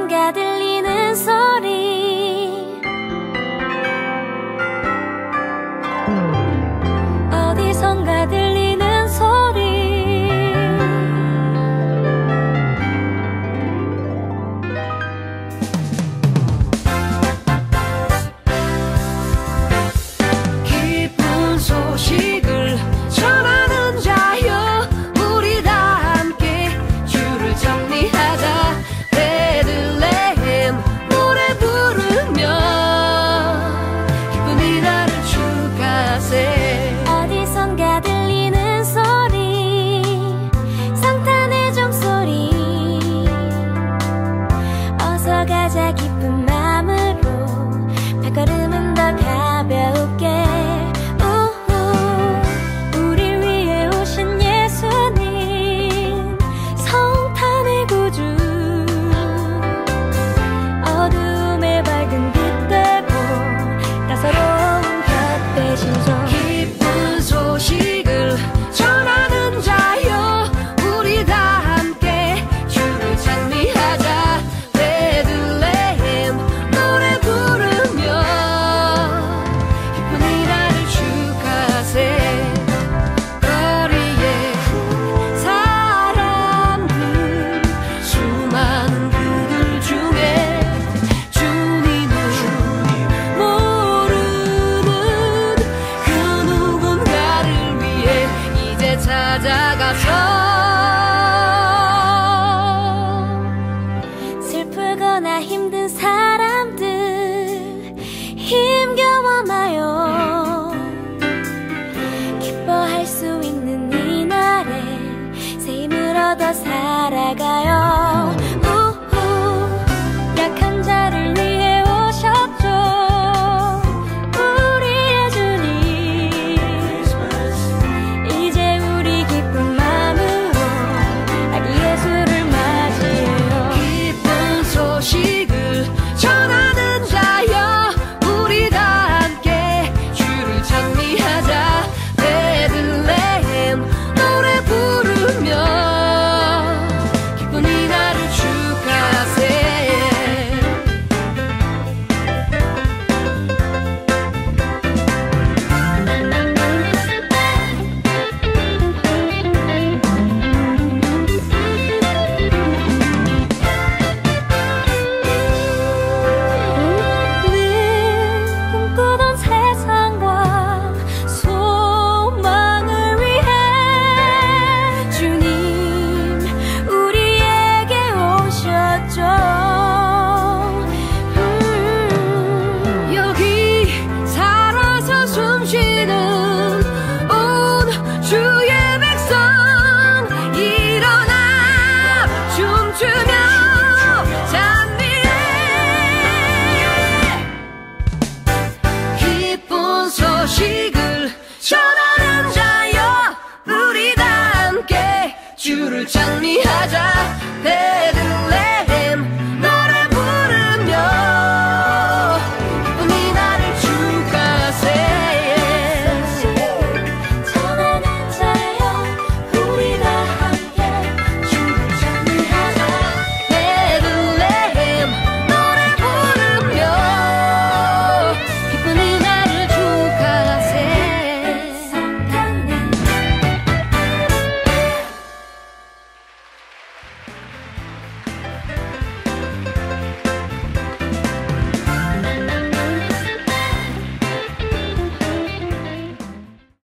어디선가 들리는 소리, 어디선가 들리는 소리. 기쁜 소식을 전하는 자여, 우리 다 함께 주를 정리하자. 베들레헴 노래 부르며 기쁜 이날을 축하세. 어디선가 들리는 소리, 성탄의 종소리. 어서 가자 기쁜 마음으로, 발걸음은 더 가볍게. 우후, 우릴 위해 오신 예수님, 성탄의 구주. 어두움에 밝은 빛 되고, 따사로운 볕 되시죠. 기쁜 소식을 전하는 자여, 우리 다 함께 주를 찬미하자. 베들레헴 노래 부르며 기쁜 이날을 축하세. 거리에 사람들, 수많은 그들 중에 주님을 모르는 그 누군가를 위해 이제 찾아가서 슬프거나 힘든 사람들 힘겨워 마요. 기뻐할 수 있는 이날에 새 힘을 얻어 살아가요. 우후, 약한 자를 위해 오셨죠, 우리의 주님. 이제 우리 기쁜 마음으로 아기 예수를 맞이해요. 기쁜 소식을 전하는 자여, 우리 다 함께 주를 찬미하자. 베들레헴 노래 부르며 기쁜 이날을 축하세. 늘 꿈꾸던 세상과 소망을 위해 주님 우리에게 오셨죠. 여기 살아서 숨쉬는 온 주의 백성, 일어나 춤추며 찬미해. 기쁜 소식을 전하는 자여, 우리 다 함께 주를 찬미하자. 베들레헴